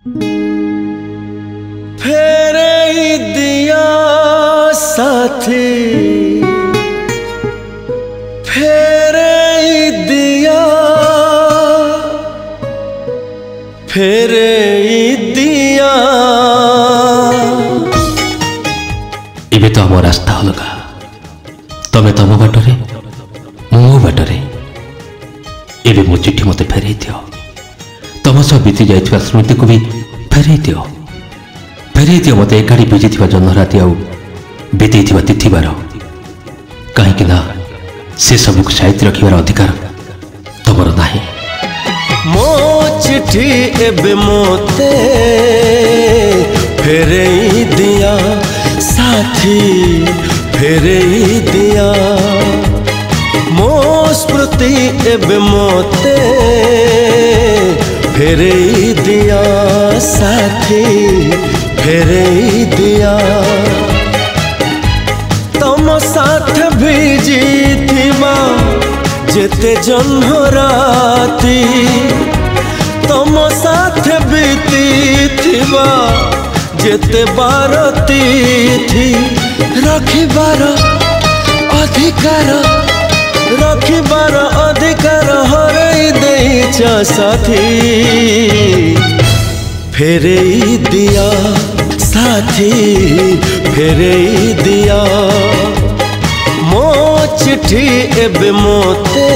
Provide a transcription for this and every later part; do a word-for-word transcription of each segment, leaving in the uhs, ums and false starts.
फेरे दिया साथी फेरे दिया फेरे दिया इबे तो आम रास्ता अलगा तमे तम बाटरे मो बाटरे एबे मो चिट्ठी मते फेरे दियो तम सह बीती जाइथिबा स्मृति को भी फेरे दियो फेरे दियो मते एकाड़ी बीती थिबा जन्म राति आउ बीती थिबा तिथि बार कहीं ना से सबको साहित्य रखिबार अधिकार तमर नाही। मो चिट्ठी एबे मोते फेरे दिया साथी फेरे दिया मो स्मृति एबे मोते फेरे दिया साथी फेरे दिया तम साथ भिजी थिबा जेते जन्म राति तम साथ बीती थिबा जेते बारती थी रखिबार अधिकार रखिबार अधिकार हरई देइछ साथी फेरे दिया साथी फेरे दिया मो चिट्ठी एबे मोते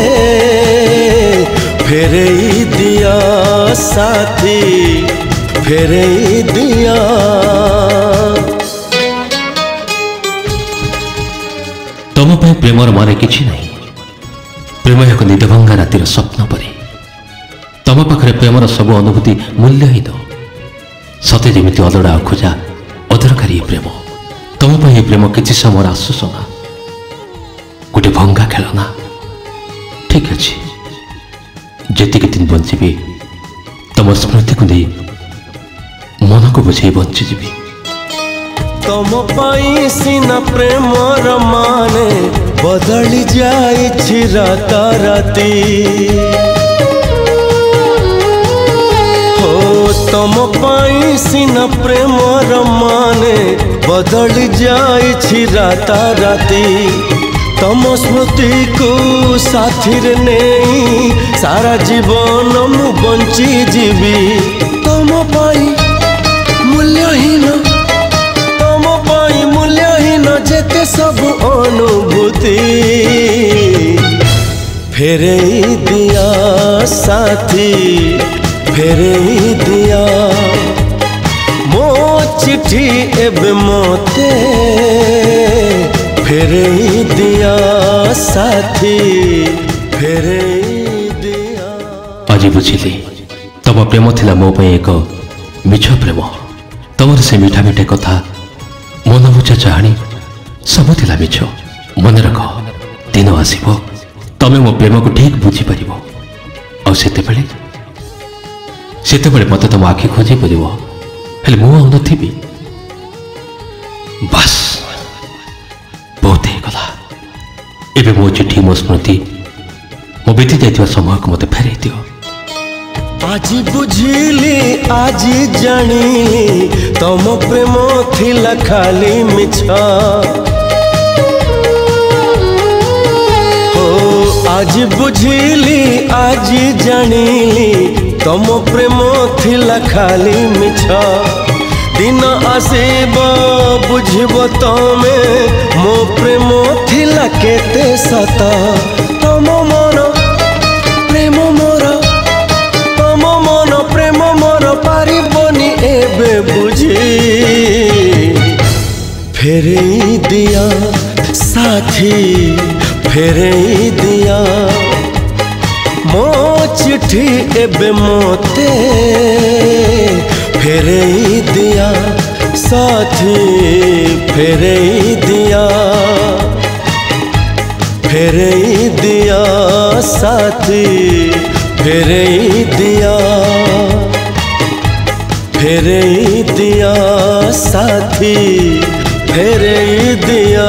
फेरे दिया साथी फेरे दिया। तम पे प्रेमर माने किछि नहीं प्रेम एक निदभंगा रातिर स्वप्न परे तम पाखरे प्रेमर सब अनुभूति मूल्यहीन सते जेमिति अदड़ा खोजा अदरकारी प्रेम तम पे प्रेम किछि समय आश्वासना गोटे भंगा खेलना ठीक अच्छे जेतिक दिन बंची तम स्मृति को नहीं मन को बुझे बंचीजी तम पाई सिना प्रेमर माने बदली जाइछि राता राती हो तम पाई सिना प्रेमर माने बदली जाइछि राता राती तम स्मृति को साथी रे नहीं सारा जीवन मु बंची जीवी तम पाई मूल्यहीन तम पाई मूल्यहीन जेते सब अनुभूति फेरे दिया साथी फेरे दिया मो चिट्ठी एबे मोते फेरे दिया साथी फेरे दिया। आज बुझिली तम प्रेम थिला मो पे एक मिछ प्रेम तमर से मीठा मीठा कथा मन बुझा चाहणी सब थिला मिछ मन रख दिन आसीबो तमे मो प्रेम को ठीक बुझी परिबो आ सेते बेले सेते बेले मते तम आखि खोजी परिबो हेले मु आ नथिबी बस बहुत ही गला एबे मो चिट्ठी मो स्मृति मो बीती जाइथिबा समय को मते फेरे दियो आज बुझिली आज जानिली तम प्रेम थिला खाली मिछ हो आज बुझिली आज जानिली तम प्रेम थिला खाली मिछ दिन आसीब बुझब तमे मो प्रेम थिला केते सत तम मन प्रेम मोर तम मन प्रेम मोर पारिबनी एबे बुझी फेरे दिया साथी फेरे दिया मो चिट्ठी एबे मोते फेरे दिया साथी फेरे दिया फेरे दिया साथी फेरे दिया फेरे दिया साथी फेरे दिया।